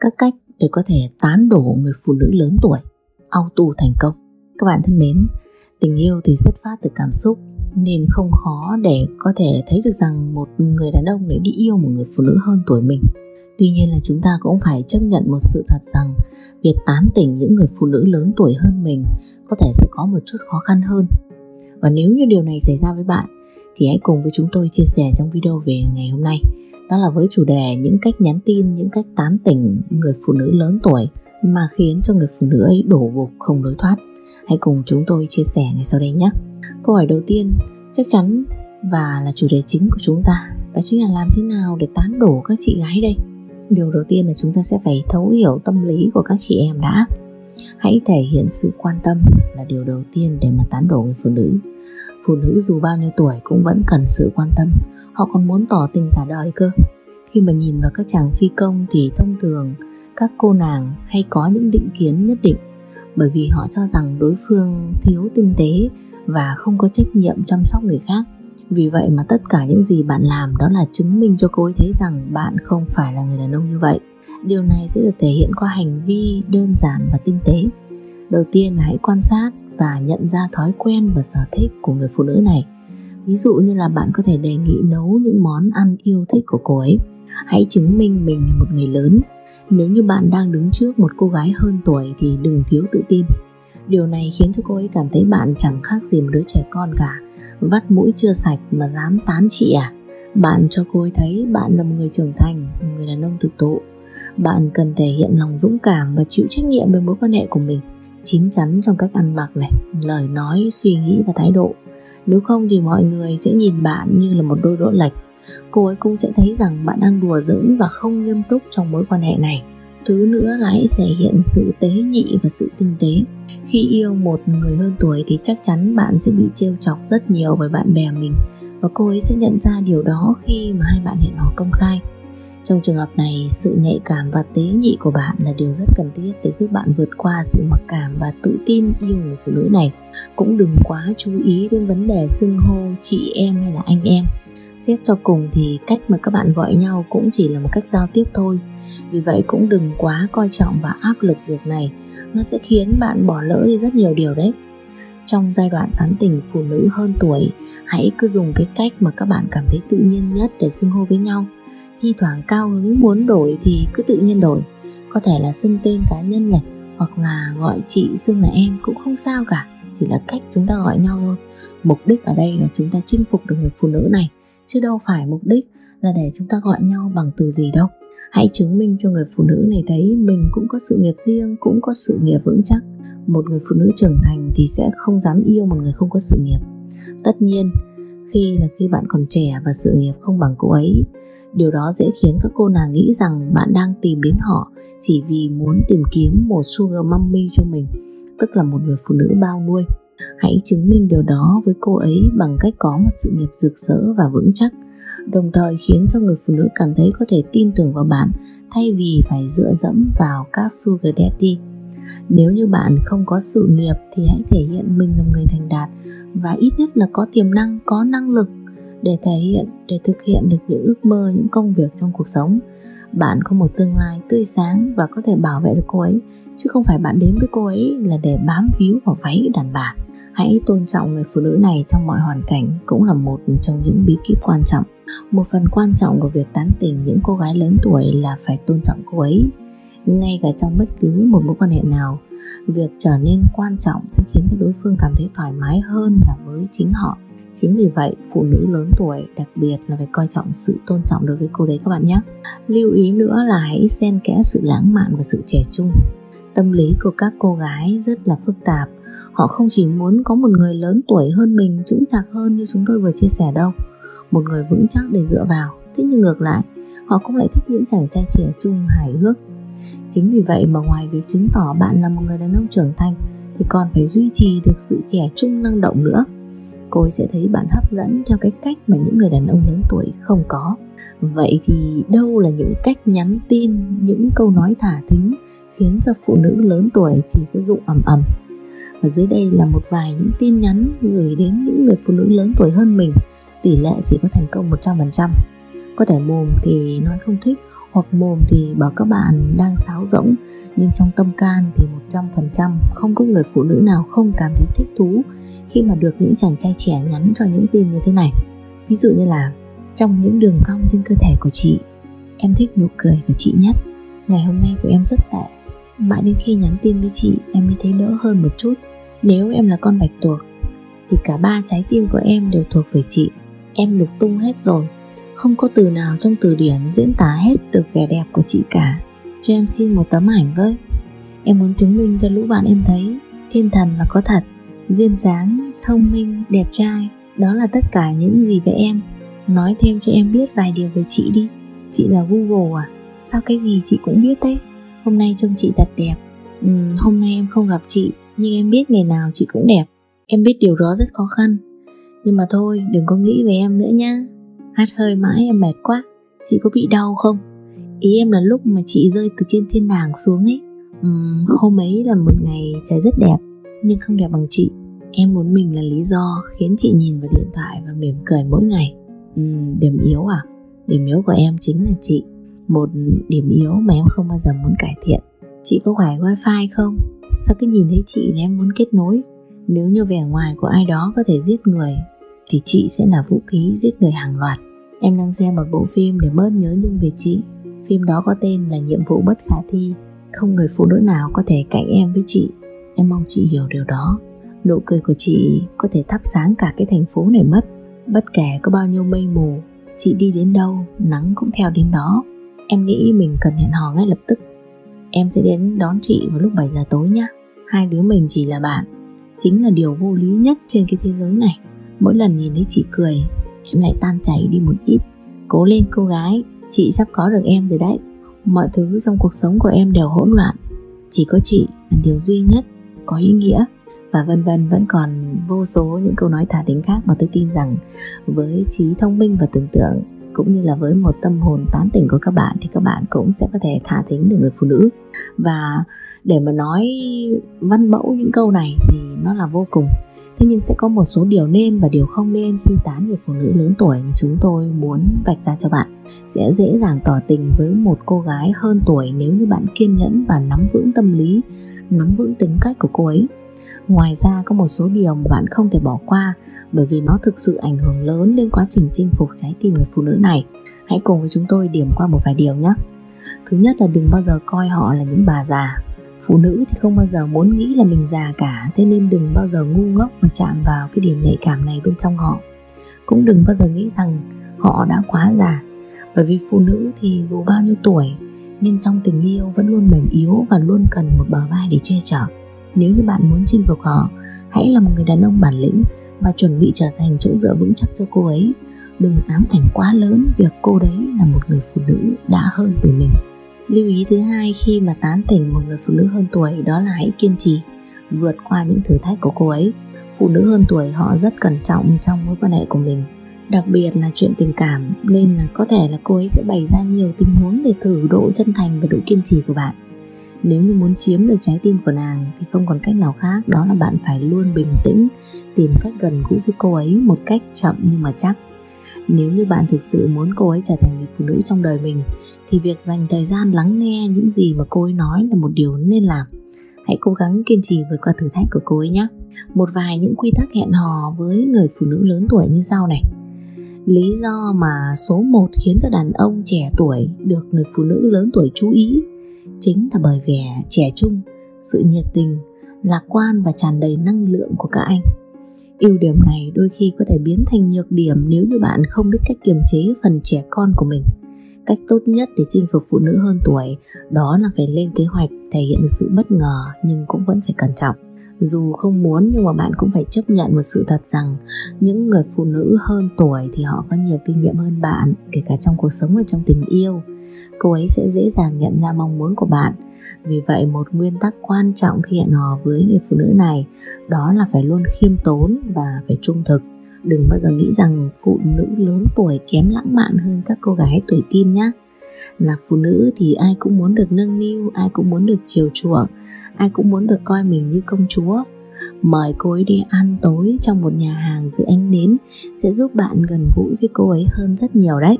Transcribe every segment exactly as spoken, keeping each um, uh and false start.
Các cách để có thể tán đổ người phụ nữ lớn tuổi, auto thành công. Các bạn thân mến, tình yêu thì xuất phát từ cảm xúc, nên không khó để có thể thấy được rằng một người đàn ông để đi yêu một người phụ nữ hơn tuổi mình. Tuy nhiên là chúng ta cũng phải chấp nhận một sự thật rằng việc tán tỉnh những người phụ nữ lớn tuổi hơn mình có thể sẽ có một chút khó khăn hơn. Và nếu như điều này xảy ra với bạn thì hãy cùng với chúng tôi chia sẻ trong video về ngày hôm nay. Đó là với chủ đề những cách nhắn tin, những cách tán tỉnh người phụ nữ lớn tuổi mà khiến cho người phụ nữ ấy đổ gục không lối thoát. Hãy cùng chúng tôi chia sẻ ngay sau đây nhé. Câu hỏi đầu tiên chắc chắn và là chủ đề chính của chúng ta, đó chính là làm thế nào để tán đổ các chị gái đây. Điều đầu tiên là chúng ta sẽ phải thấu hiểu tâm lý của các chị em đã. Hãy thể hiện sự quan tâm là điều đầu tiên để mà tán đổ người phụ nữ. Phụ nữ dù bao nhiêu tuổi cũng vẫn cần sự quan tâm, họ còn muốn tỏ tình cả đời cơ. Khi mà nhìn vào các chàng phi công thì thông thường các cô nàng hay có những định kiến nhất định, bởi vì họ cho rằng đối phương thiếu tinh tế và không có trách nhiệm chăm sóc người khác. Vì vậy mà tất cả những gì bạn làm đó là chứng minh cho cô ấy thấy rằng bạn không phải là người đàn ông như vậy. Điều này sẽ được thể hiện qua hành vi đơn giản và tinh tế. Đầu tiên là hãy quan sát và nhận ra thói quen và sở thích của người phụ nữ này. Ví dụ như là bạn có thể đề nghị nấu những món ăn yêu thích của cô ấy. Hãy chứng minh mình là một người lớn. Nếu như bạn đang đứng trước một cô gái hơn tuổi thì đừng thiếu tự tin. Điều này khiến cho cô ấy cảm thấy bạn chẳng khác gì một đứa trẻ con cả. Vắt mũi chưa sạch mà dám tán chị à? Bạn cho cô ấy thấy bạn là một người trưởng thành, một người đàn ông thực thụ. Bạn cần thể hiện lòng dũng cảm và chịu trách nhiệm về mối quan hệ của mình. Chín chắn trong cách ăn mặc này, lời nói, suy nghĩ và thái độ. Nếu không thì mọi người sẽ nhìn bạn như là một đôi đũa lệch. Cô ấy cũng sẽ thấy rằng bạn đang đùa giỡn và không nghiêm túc trong mối quan hệ này. Thứ nữa là hãy thể hiện sự tế nhị và sự tinh tế. Khi yêu một người hơn tuổi thì chắc chắn bạn sẽ bị trêu chọc rất nhiều bởi bạn bè mình, và cô ấy sẽ nhận ra điều đó khi mà hai bạn hẹn hò công khai. Trong trường hợp này, sự nhạy cảm và tế nhị của bạn là điều rất cần thiết để giúp bạn vượt qua sự mặc cảm và tự tin yêu người phụ nữ này. Cũng đừng quá chú ý đến vấn đề xưng hô chị em hay là anh em. Xét cho cùng thì cách mà các bạn gọi nhau cũng chỉ là một cách giao tiếp thôi. Vì vậy cũng đừng quá coi trọng và áp lực việc này, nó sẽ khiến bạn bỏ lỡ đi rất nhiều điều đấy. Trong giai đoạn tán tỉnh phụ nữ hơn tuổi, hãy cứ dùng cái cách mà các bạn cảm thấy tự nhiên nhất để xưng hô với nhau. Thi thoảng cao hứng muốn đổi thì cứ tự nhiên đổi. Có thể là xưng tên cá nhân này, hoặc là gọi chị xưng là em cũng không sao cả. Chỉ là cách chúng ta gọi nhau thôi. Mục đích ở đây là chúng ta chinh phục được người phụ nữ này, chứ đâu phải mục đích là để chúng ta gọi nhau bằng từ gì đâu. Hãy chứng minh cho người phụ nữ này thấy mình cũng có sự nghiệp riêng, cũng có sự nghiệp vững chắc. Một người phụ nữ trưởng thành thì sẽ không dám yêu một người không có sự nghiệp. Tất nhiên, khi là khi bạn còn trẻ và sự nghiệp không bằng cô ấy, điều đó dễ khiến các cô nàng nghĩ rằng bạn đang tìm đến họ chỉ vì muốn tìm kiếm một sugar mommy cho mình, tức là một người phụ nữ bao nuôi. Hãy chứng minh điều đó với cô ấy bằng cách có một sự nghiệp rực rỡ và vững chắc, đồng thời khiến cho người phụ nữ cảm thấy có thể tin tưởng vào bạn thay vì phải dựa dẫm vào các sugar daddy. Nếu như bạn không có sự nghiệp thì hãy thể hiện mình là người thành đạt và ít nhất là có tiềm năng, có năng lực để thể hiện, để thực hiện được những ước mơ, những công việc trong cuộc sống. Bạn có một tương lai tươi sáng và có thể bảo vệ được cô ấy, chứ không phải bạn đến với cô ấy là để bám víu vào váy đàn bà. Hãy tôn trọng người phụ nữ này trong mọi hoàn cảnh cũng là một trong những bí kíp quan trọng. Một phần quan trọng của việc tán tỉnh những cô gái lớn tuổi là phải tôn trọng cô ấy. Ngay cả trong bất cứ một mối quan hệ nào, việc trở nên quan trọng sẽ khiến cho đối phương cảm thấy thoải mái hơn là với chính họ. Chính vì vậy, phụ nữ lớn tuổi đặc biệt là phải coi trọng sự tôn trọng đối với cô đấy các bạn nhé. Lưu ý nữa là hãy xen kẽ sự lãng mạn và sự trẻ trung. Tâm lý của các cô gái rất là phức tạp. Họ không chỉ muốn có một người lớn tuổi hơn mình, chững chạc hơn như chúng tôi vừa chia sẻ đâu, một người vững chắc để dựa vào. Thế nhưng ngược lại, họ cũng lại thích những chàng trai trẻ trung hài hước. Chính vì vậy mà ngoài việc chứng tỏ bạn là một người đàn ông trưởng thành thì còn phải duy trì được sự trẻ trung năng động nữa. Cô ấy sẽ thấy bạn hấp dẫn theo cái cách mà những người đàn ông lớn tuổi không có. Vậy thì đâu là những cách nhắn tin, những câu nói thả thính khiến cho phụ nữ lớn tuổi chỉ có dụng ầm ầm? Và dưới đây là một vài những tin nhắn gửi đến những người phụ nữ lớn tuổi hơn mình. Tỷ lệ chỉ có thành công một trăm phần trăm. Có thể mồm thì nói không thích, hoặc mồm thì bảo các bạn đang sáo rỗng, nhưng trong tâm can thì một trăm phần trăm không có người phụ nữ nào không cảm thấy thích thú khi mà được những chàng trai trẻ nhắn cho những tin như thế này. Ví dụ như là: trong những đường cong trên cơ thể của chị, em thích nụ cười của chị nhất. Ngày hôm nay của em rất tệ, mãi đến khi nhắn tin với chị em mới thấy đỡ hơn một chút. Nếu em là con bạch tuộc thì cả ba trái tim của em đều thuộc về chị. Em lục tung hết rồi, không có từ nào trong từ điển diễn tả hết được vẻ đẹp của chị cả. Cho em xin một tấm ảnh với. Em muốn chứng minh cho lũ bạn em thấy thiên thần là có thật. Duyên dáng, thông minh, đẹp trai, đó là tất cả những gì về em. Nói thêm cho em biết vài điều về chị đi. Chị là Google à? Sao cái gì chị cũng biết thế? Hôm nay trông chị thật đẹp. uhm, Hôm nay em không gặp chị, nhưng em biết ngày nào chị cũng đẹp. Em biết điều đó rất khó khăn, nhưng mà thôi, đừng có nghĩ về em nữa nhá. Hát hơi mãi em mệt quá. Chị có bị đau không? Ý em là lúc mà chị rơi từ trên thiên đàng xuống ấy. uhm, Hôm ấy là một ngày trời rất đẹp, nhưng không đẹp bằng chị. Em muốn mình là lý do khiến chị nhìn vào điện thoại và mỉm cười mỗi ngày. uhm, Điểm yếu à? Điểm yếu của em chính là chị. Một điểm yếu mà em không bao giờ muốn cải thiện. Chị có khỏe wifi không? Sao cứ nhìn thấy chị là em muốn kết nối? Nếu như vẻ ngoài của ai đó có thể giết người thì chị sẽ là vũ khí giết người hàng loạt. Em đang xem một bộ phim để bớt nhớ nhung về chị. Phim đó có tên là Nhiệm vụ bất khả thi. Không người phụ nữ nào có thể cạnh em với chị. Em mong chị hiểu điều đó. Nụ cười của chị có thể thắp sáng cả cái thành phố này mất. Bất kể có bao nhiêu mây mù, chị đi đến đâu, nắng cũng theo đến đó. Em nghĩ mình cần hẹn hò ngay lập tức. Em sẽ đến đón chị vào lúc bảy giờ tối nhé. Hai đứa mình chỉ là bạn chính là điều vô lý nhất trên cái thế giới này. Mỗi lần nhìn thấy chị cười, em lại tan chảy đi một ít. Cố lên cô gái, chị sắp có được em rồi đấy. Mọi thứ trong cuộc sống của em đều hỗn loạn, chỉ có chị là điều duy nhất có ý nghĩa. Và vân vân, vẫn còn vô số những câu nói thả thính khác mà tôi tin rằng với trí thông minh và tưởng tượng, cũng như là với một tâm hồn tán tỉnh của các bạn, thì các bạn cũng sẽ có thể thả thính được người phụ nữ. Và để mà nói văn mẫu những câu này thì nó là vô cùng. Thế nhưng sẽ có một số điều nên và điều không nên khi tán người phụ nữ lớn tuổi mà chúng tôi muốn vạch ra cho bạn. Sẽ dễ dàng tỏ tình với một cô gái hơn tuổi nếu như bạn kiên nhẫn và nắm vững tâm lý, nắm vững tính cách của cô ấy. Ngoài ra có một số điều mà bạn không thể bỏ qua, bởi vì nó thực sự ảnh hưởng lớn đến quá trình chinh phục trái tim người phụ nữ này. Hãy cùng với chúng tôi điểm qua một vài điều nhé. Thứ nhất là đừng bao giờ coi họ là những bà già. Phụ nữ thì không bao giờ muốn nghĩ là mình già cả, thế nên đừng bao giờ ngu ngốc mà chạm vào cái điểm nhạy cảm này bên trong họ. Cũng đừng bao giờ nghĩ rằng họ đã quá già, bởi vì phụ nữ thì dù bao nhiêu tuổi nhưng trong tình yêu vẫn luôn mềm yếu và luôn cần một bờ vai để che chở. Nếu như bạn muốn chinh phục họ, hãy là một người đàn ông bản lĩnh và chuẩn bị trở thành chỗ dựa vững chắc cho cô ấy. Đừng ám ảnh quá lớn việc cô đấy là một người phụ nữ đã hơn tuổi mình. Lưu ý thứ hai khi mà tán tỉnh một người phụ nữ hơn tuổi, đó là hãy kiên trì vượt qua những thử thách của cô ấy. Phụ nữ hơn tuổi họ rất cẩn trọng trong mối quan hệ của mình, đặc biệt là chuyện tình cảm, nên là có thể là cô ấy sẽ bày ra nhiều tình huống để thử độ chân thành và độ kiên trì của bạn. Nếu như muốn chiếm được trái tim của nàng thì không còn cách nào khác, đó là bạn phải luôn bình tĩnh, tìm cách gần gũi với cô ấy một cách chậm nhưng mà chắc. Nếu như bạn thực sự muốn cô ấy trở thành người phụ nữ trong đời mình thì việc dành thời gian lắng nghe những gì mà cô ấy nói là một điều nên làm. Hãy cố gắng kiên trì vượt qua thử thách của cô ấy nhé. Một vài những quy tắc hẹn hò với người phụ nữ lớn tuổi như sau này. Lý do mà số một khiến cho đàn ông trẻ tuổi được người phụ nữ lớn tuổi chú ý chính là bởi vẻ trẻ trung, sự nhiệt tình, lạc quan và tràn đầy năng lượng của các anh. Ưu điểm này đôi khi có thể biến thành nhược điểm nếu như bạn không biết cách kiềm chế phần trẻ con của mình. Cách tốt nhất để chinh phục phụ nữ hơn tuổi đó là phải lên kế hoạch, thể hiện được sự bất ngờ nhưng cũng vẫn phải cẩn trọng. Dù không muốn nhưng mà bạn cũng phải chấp nhận một sự thật rằng những người phụ nữ hơn tuổi thì họ có nhiều kinh nghiệm hơn bạn, kể cả trong cuộc sống và trong tình yêu. Cô ấy sẽ dễ dàng nhận ra mong muốn của bạn. Vì vậy một nguyên tắc quan trọng khi hẹn hò với người phụ nữ này đó là phải luôn khiêm tốn và phải trung thực. Đừng bao giờ nghĩ rằng phụ nữ lớn tuổi kém lãng mạn hơn các cô gái tuổi teen nhé. Là phụ nữ thì ai cũng muốn được nâng niu, ai cũng muốn được chiều chuộng, ai cũng muốn được coi mình như công chúa. Mời cô ấy đi ăn tối trong một nhà hàng dưới ánh nến sẽ giúp bạn gần gũi với cô ấy hơn rất nhiều đấy.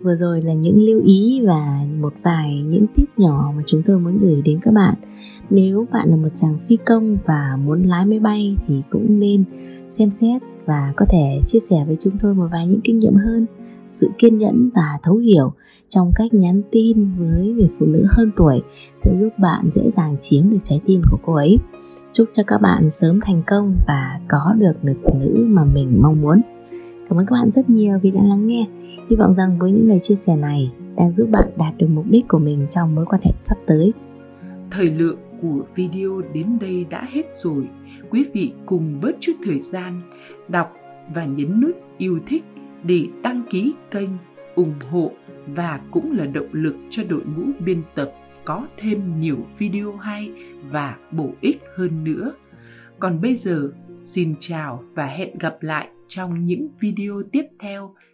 Vừa rồi là những lưu ý và một vài những tip nhỏ mà chúng tôi muốn gửi đến các bạn. Nếu bạn là một chàng phi công và muốn lái máy bay thì cũng nên xem xét và có thể chia sẻ với chúng tôi một vài những kinh nghiệm hơn. Sự kiên nhẫn và thấu hiểu trong cách nhắn tin với người phụ nữ hơn tuổi sẽ giúp bạn dễ dàng chiếm được trái tim của cô ấy. Chúc cho các bạn sớm thành công và có được người phụ nữ mà mình mong muốn. Cảm ơn các bạn rất nhiều vì đã lắng nghe. Hy vọng rằng với những lời chia sẻ này đang giúp bạn đạt được mục đích của mình trong mối quan hệ sắp tới. Thời lượng của video đến đây đã hết rồi. Quý vị cùng bớt chút thời gian đọc và nhấn nút yêu thích để đăng ký kênh, ủng hộ và cũng là động lực cho đội ngũ biên tập có thêm nhiều video hay và bổ ích hơn nữa. Còn bây giờ, xin chào và hẹn gặp lại trong những video tiếp theo.